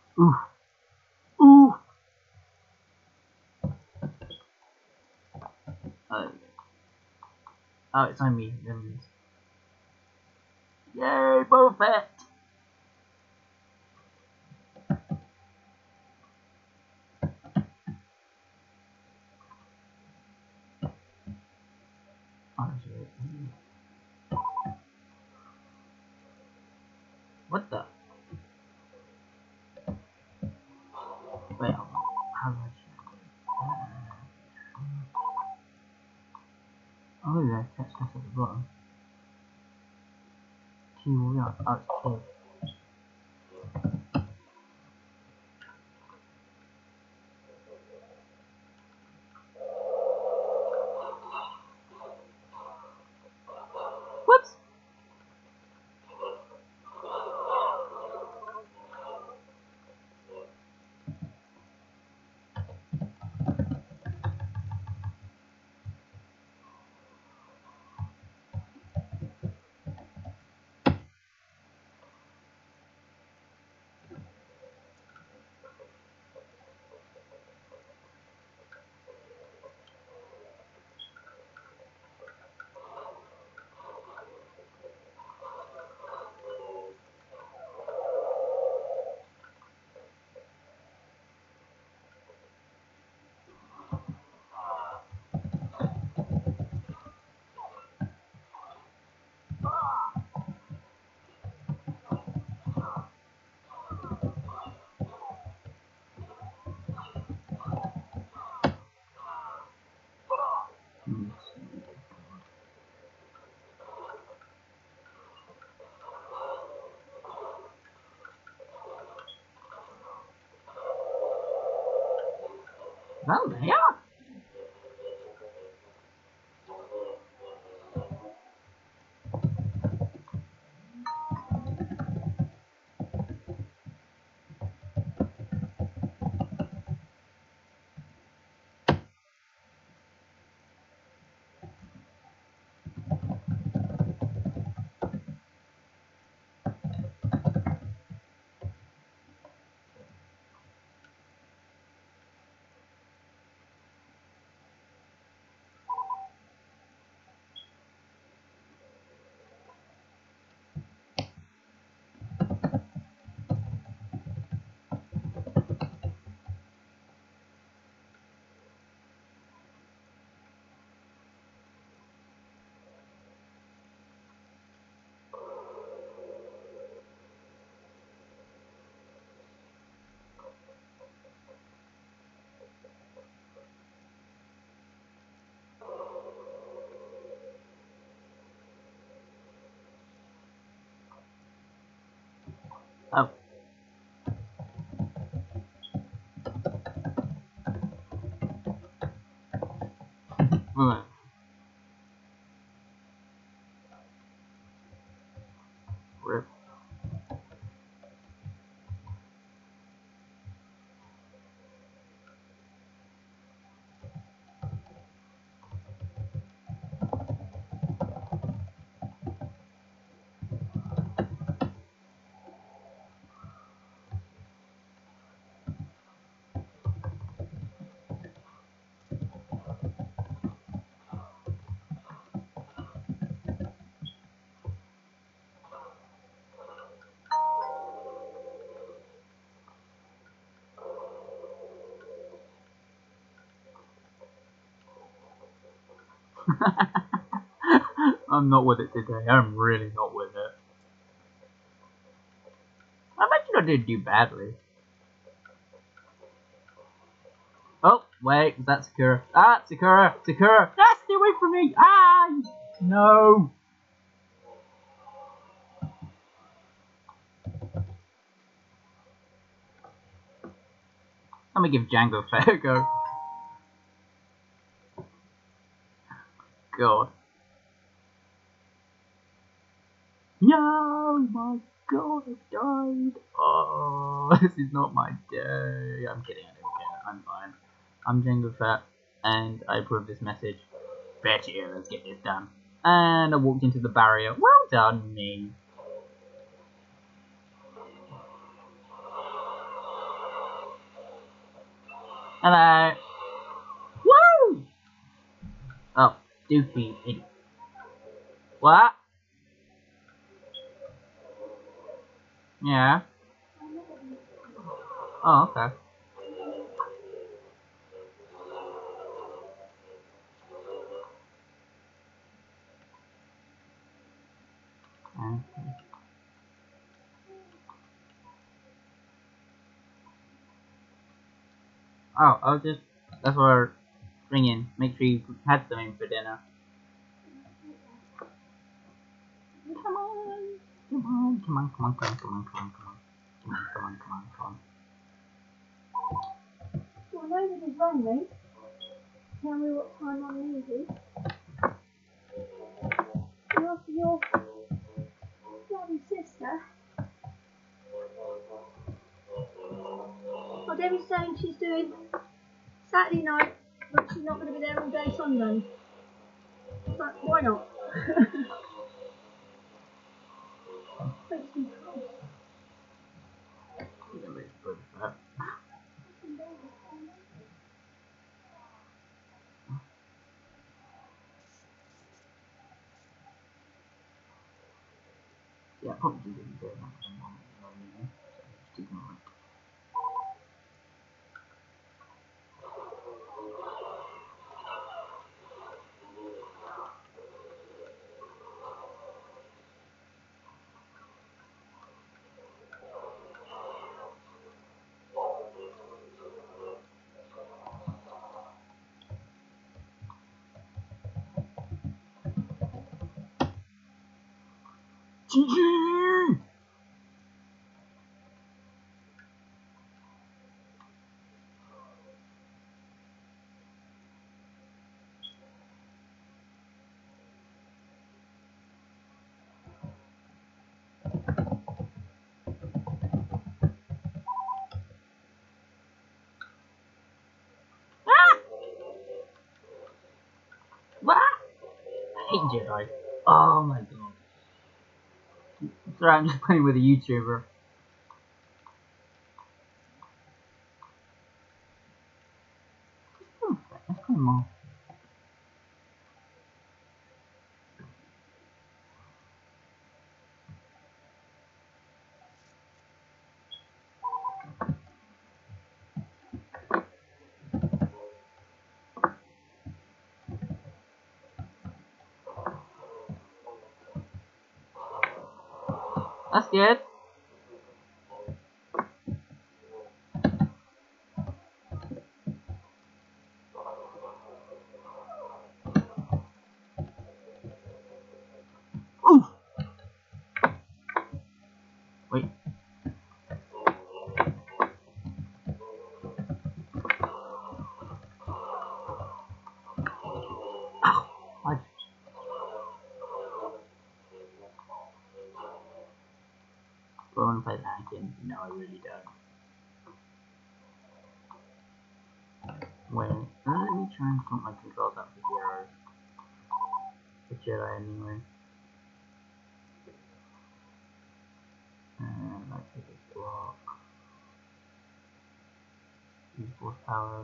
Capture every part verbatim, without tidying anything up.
Ooh. Ooh. Oh, oh it's on me. Yay, Boba Fett! Oh, shit. What the? Wait, how do I check? Oh, look at that text at the bottom. Q, yeah, oh, it's Q. Whoops! Well, yeah. Oh. Right. Rip. I'm not with it today. I'm really not with it. I imagine I did do badly. Oh, wait, is that Sakura? Ah, Sakura! Sakura! Ah, stay away from me! Ah! No! I'm gonna give Django Fett a go. God. No! My God, I died! Oh, this is not my day. I'm kidding, I don't care. I'm fine. I'm Django Fett, and I approve this message. Bet you, let's get this done. And I walked into the barrier. Well done, me. Hello. Woo! Oh, Doofy, idiot. What? Yeah. Oh, okay. Okay. Oh, I'll just. That's what we're ringing. Make sure you had something for dinner. Come on. Come on. Come on. Come on. Come on. Come on. Come on. Come on. Come on. Come on. Come on. Come on. Well, nobody's rang me. Tell me what time I'm leaving. You're for your bloody sister. Well, Debbie's saying she's doing Saturday night, but she's not going to be there all day Sunday. But why not? Makes me cross. Yeah, but it's pretty fat. Yeah, probably didn't get that one. Just ignore it. G G! Ah! What? I hate Jedi. Oh my god. Sorry, I'm just playing with a YouTuber. Oh, let's play more. That's good. Ooh! Wait. What? Do I want to play Anakin? No, I really don't. Wait, let me try and sort my controls out for heroes. For Jedi anyway. And let's take this block. Use force power.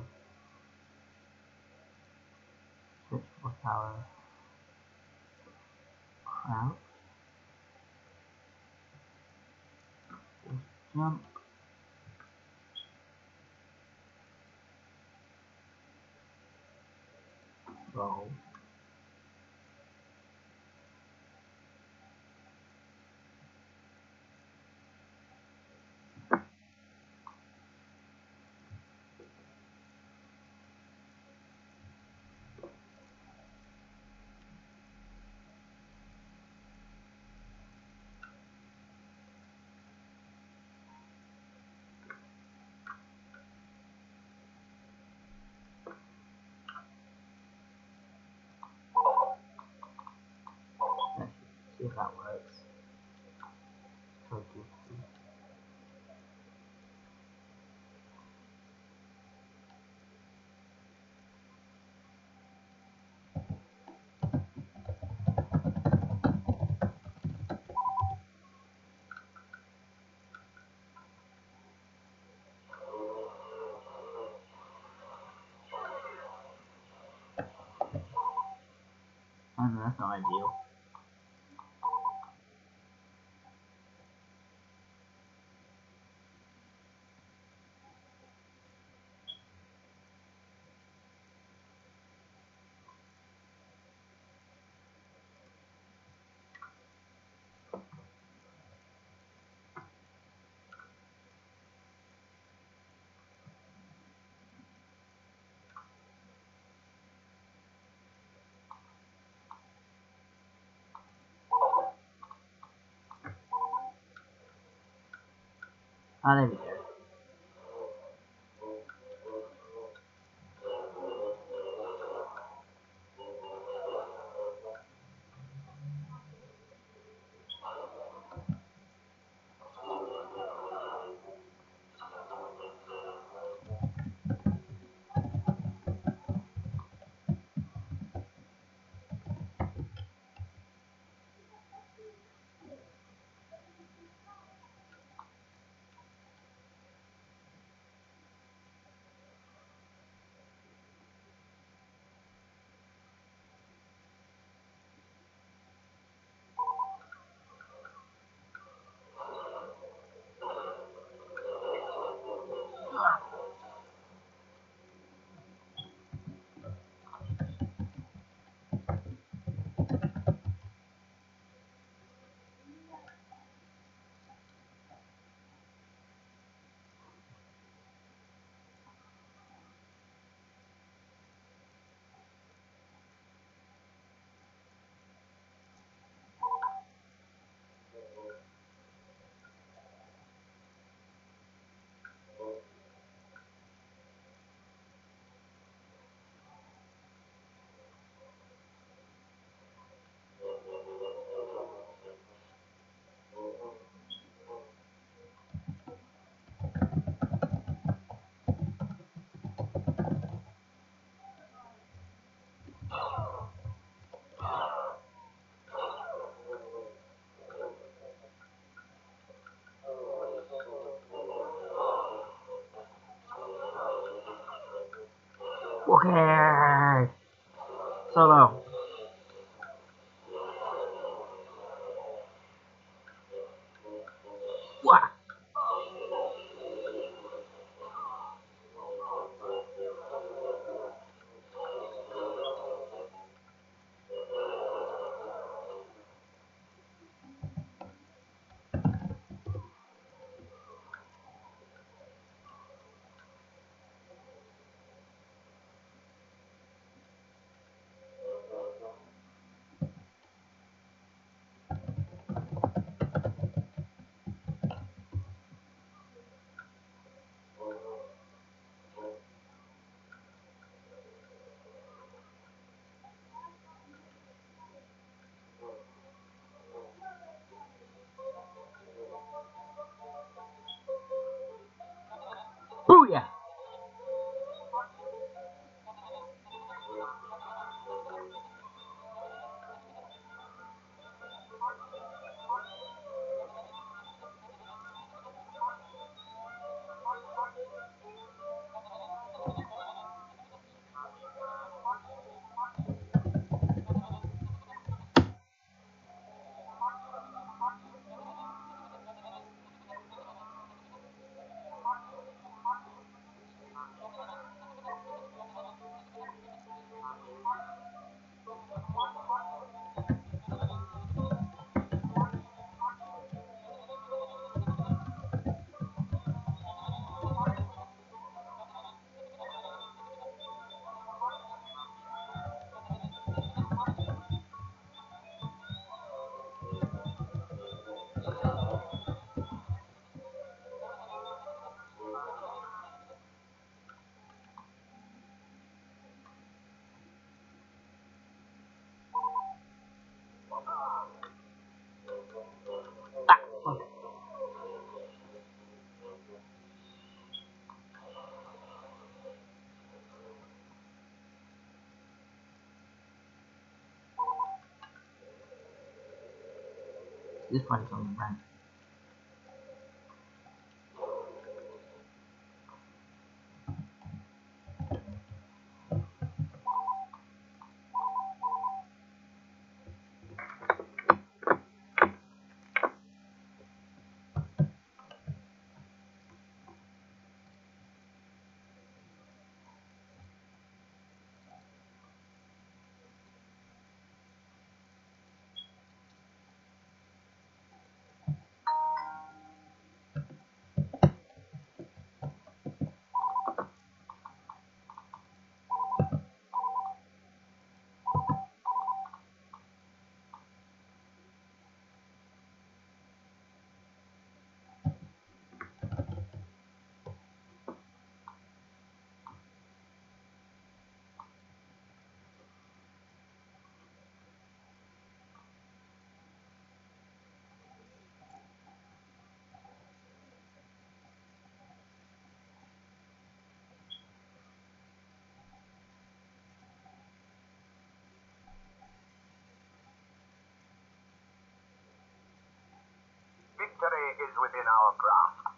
Switch force power. Crouch. Force jump. Roll. Let's see if that works. So goofy. fine, that's not ideal. Ah, there we go. Okay. Solo. Wah. Booyah! Ah, fuck. This part's on the run. Victory is within our grasp.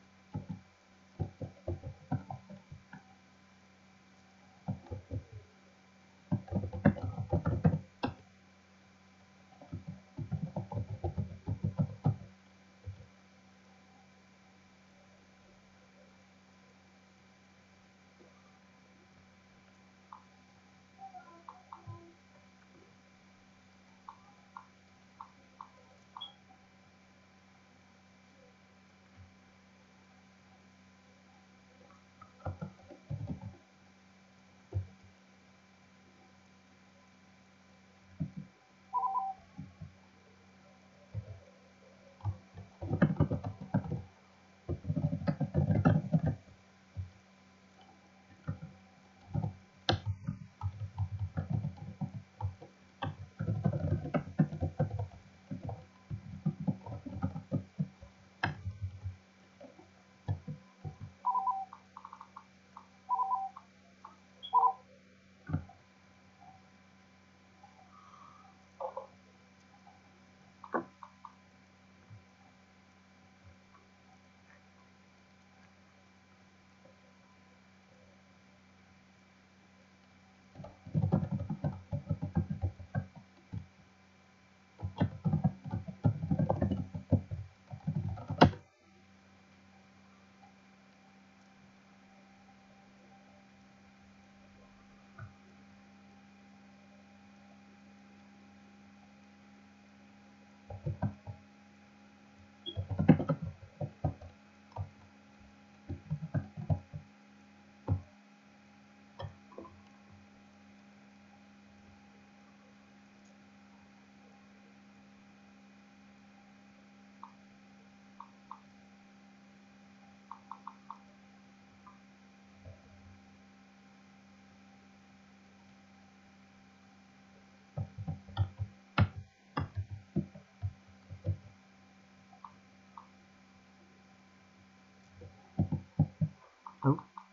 Oh.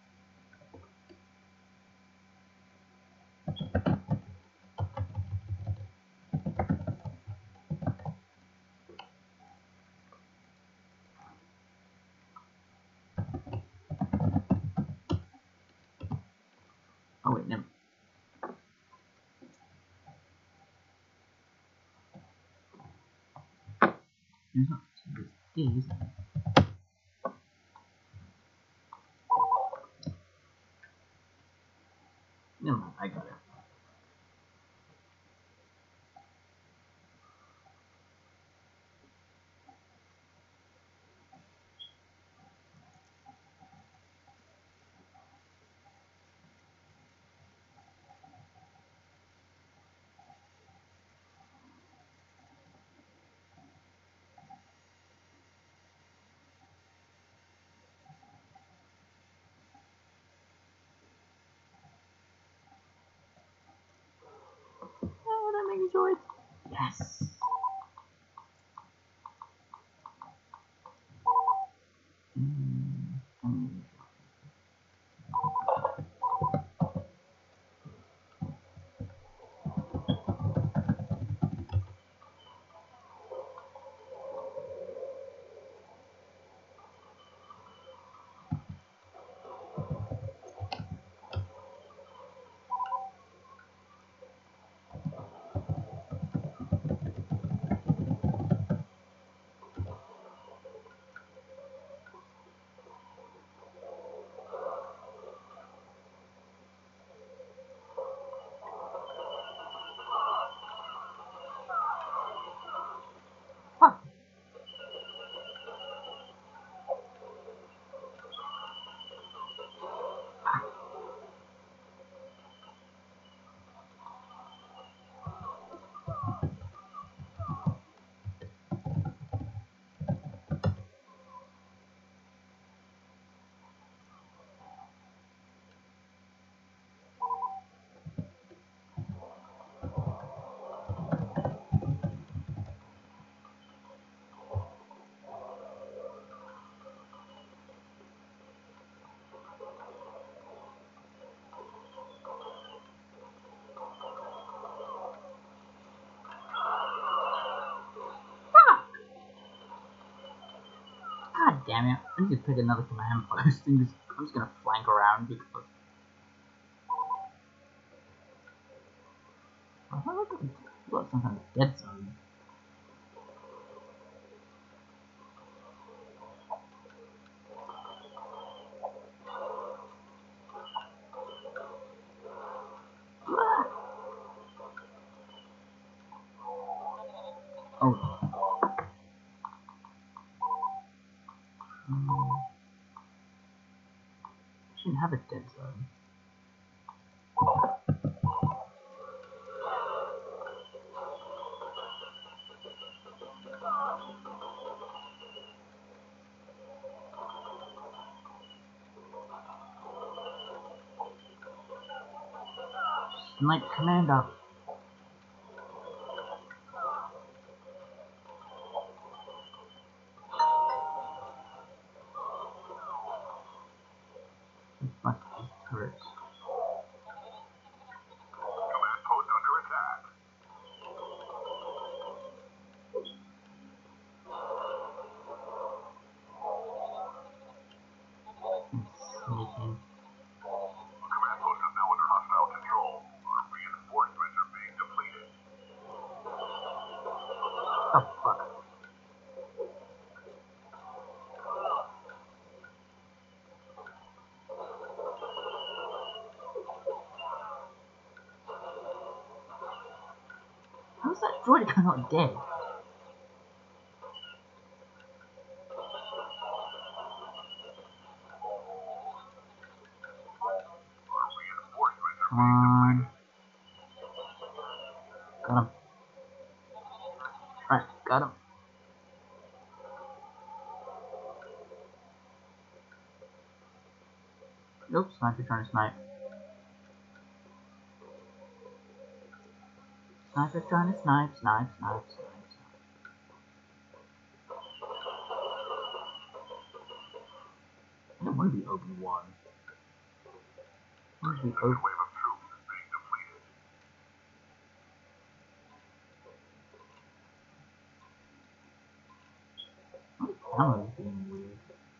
Oh wait, no. There's not this D, is there? Never mind, I got it. Oh, that makes joy. Yes. Mm, mm. damn it. I need to pick another command post and just, I'm just gonna flank around because... I thought I got some kind of dead zone. Oh. Um, shouldn't have a dead zone. Snipe commander. Fuck these turrets. Command post under attack. Sneaking. Command post is now under hostile control. Our reinforcements are being depleted. Oh fuck. How's that droid not dead? Our reinforcements are Come on. Got him. Right, got him. Nope, sniper trying to snipe. Sniper trying to snipe, snipe, snipe, snipe, snipe. I don't want to be Obi-Wan. I want to be Second Obi-Wan. wave of troops is being depleted. My ammo is being weird.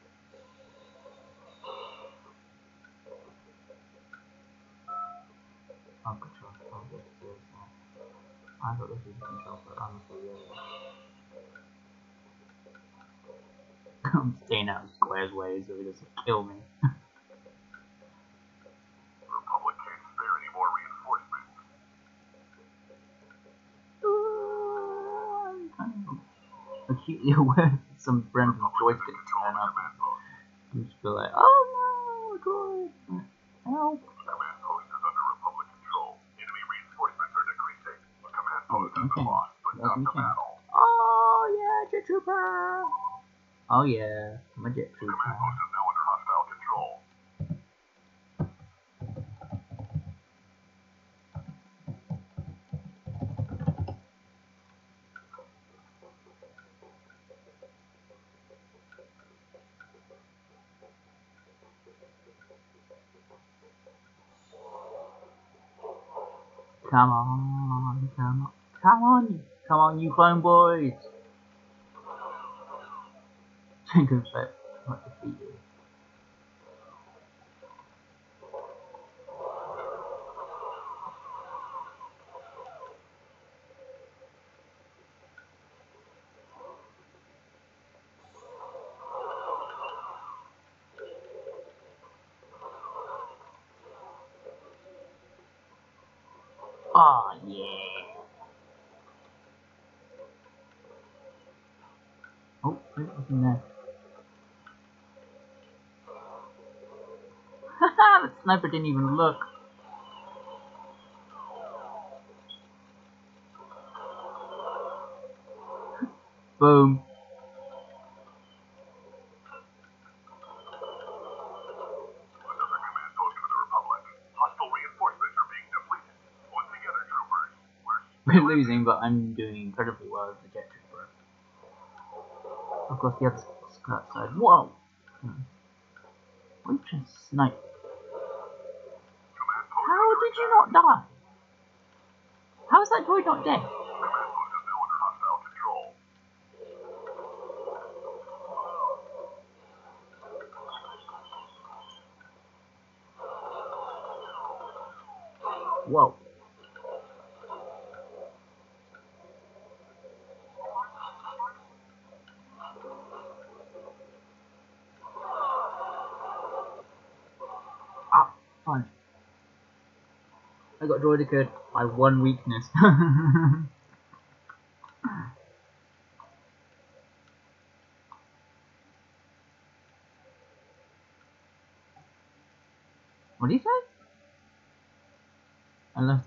Oh, control. Oh, this is not. I thought this was control, but honestly, yeah. I'm staying out of Square's way so he doesn't kill me. The Republic can't spare any more reinforcements. I'm kind of acutely aware that some random droids could turn up. Command post. And just be like, oh no, droid! Help! Command post is under Republic control. Enemy reinforcements are decreasing. The command Oh, post has been okay. lost, but That's not the okay. battle. Oh yeah, jet trooper! Oh yeah, I'm a jet trooper. Command post is now under hostile control. Come on, come on, come on, come on, you clone boys! Jango Fett not defeated. Oh yeah! Oh, wait, what's in there? Haha, the sniper didn't even look. Boom. Another command post for the Republic. Hostile reinforcements are being depleted. Once together, troopers. We're We're losing, but I'm doing incredibly well as the jet trooper. Of course, the other Scott side. Whoa! Hmm. We just snipe. command post How under did you attack. not die? How is that droid not dead? Command post is now under hostile control. Whoa. Ah, fudge. I got droidicad by one weakness. What do you say? Hello.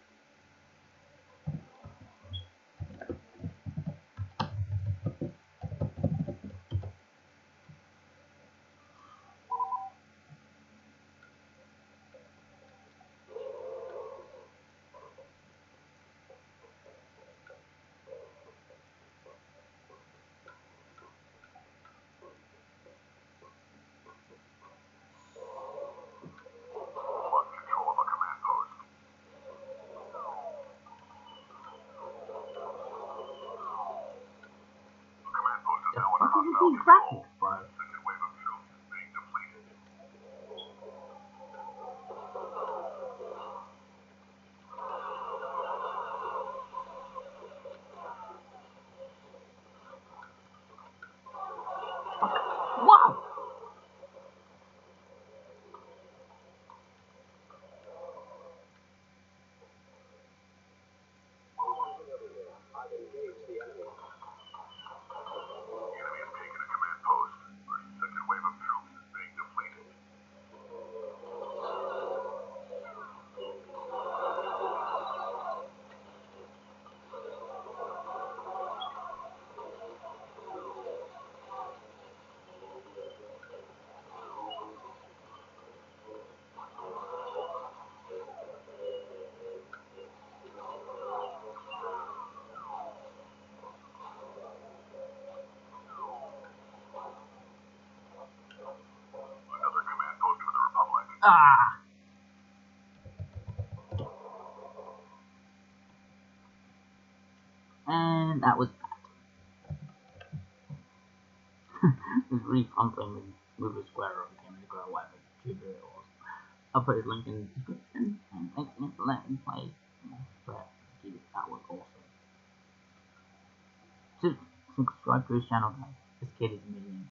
Lost control of a command post. The command post is The now fuck under is hostile these control. graphics, bro? Second wave of troops is being depleted. Wow! The enemy has taken a command post. Our second wave of troops is being depleted. Another command post for the Republic. Ah! And that was that. It was really fun playing with Ruby Square or Game of Grow, whatever tuber it was. I'll put his link in the description, and thanks again for letting me play Threat. That was awesome. So, subscribe to his channel, guys. This kid is amazing.